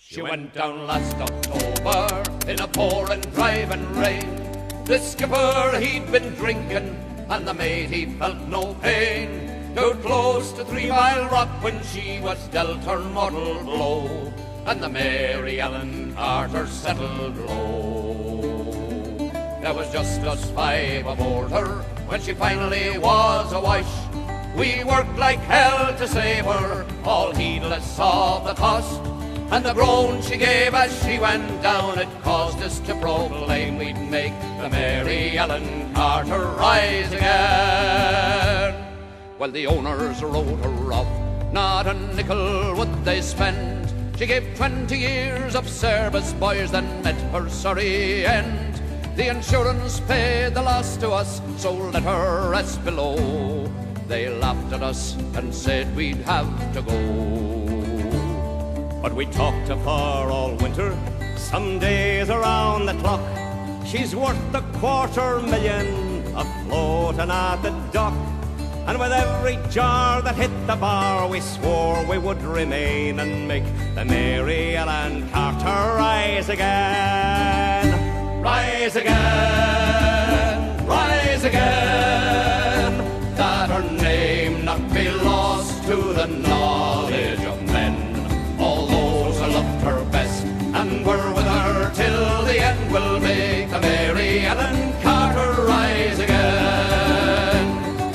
She went down last October in a pouring, driving rain. The skipper, he'd been drinking, and the mate, he felt no pain. Out close to 3 Mile Rock when she was dealt her mortal blow, and the Mary Ellen Carter settled low. There was just us 5 aboard her when she finally was awash. We worked like hell to save her, all heedless of the cost. And the groan she gave as she went down, it caused us to proclaim we'd make the Mary Ellen Carter rise again. Well, the owners wrote her off, not a nickel would they spend. She gave 20 years of service, boys, then met her sorry end. The insurance paid the loss to us, so let her rest below. They laughed at us and said we'd have to go. But we talked to her all winter, some days around the clock. She's worth $250,000 afloat and at the dock. And with every jar that hit the bar, we swore we would remain and make the Mary Ellen Carter rise again. Rise again, rise again, that her name not be lost to the knowledge of men. All those who loved her best and were with her till the end will make the Mary Ellen Carter rise again.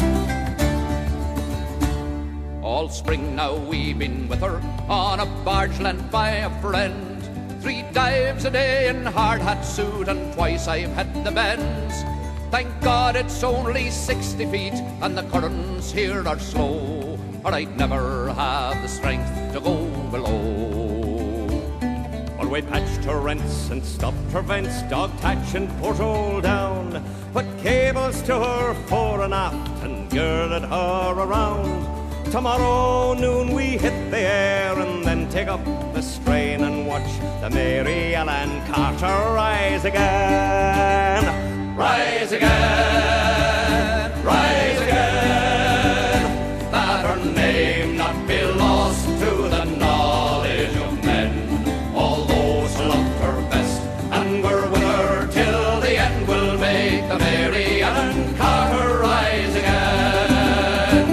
All spring now we've been with her on a barge lent by a friend. 3 dives a day in hard hat suit, and twice I've had the bends. Thank God it's only 60 feet and the currents here are slow, or I'd never have the strength to go below. Well, we patched her rents and stopped her vents, dog thatch and porthole down, put cables to her fore and aft and girded her around. Tomorrow noon we hit the air and then take up the strain and watch the Mary Ellen Carter rise again. Rise again, rise again, that her name not be lost to the knowledge of men. All those who loved her best and were with her till the end will make the Mary Ellen Carter rise again.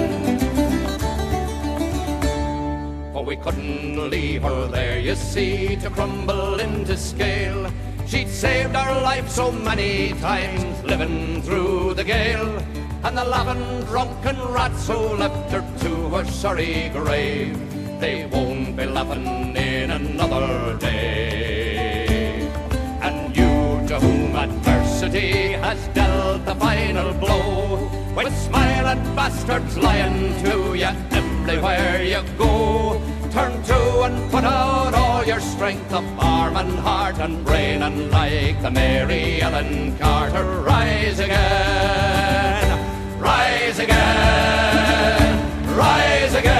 For we couldn't leave her there, you see, to crumble into scale. She'd saved our life so many times, living through the gale, and the laughing drunken rats who left her to her sorry grave, they won't be laughing in another day. And you to whom adversity has dealt the final blow, with smiling bastards lying to you everywhere you go, turn to and put out all your strength of arm and heart and brain, and like the Mary Ellen Carter rise again, rise again, rise again.